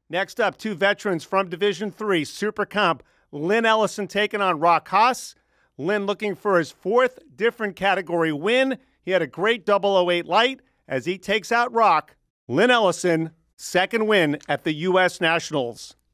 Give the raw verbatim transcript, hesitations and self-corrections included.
Next up, two veterans from Division three, Super Comp. Lynn Ellison taking on Rock Haas. Lynn looking for his fourth different category win. He had a great double oh eight light as he takes out Rock. Lynn Ellison, second win at the U S Nationals.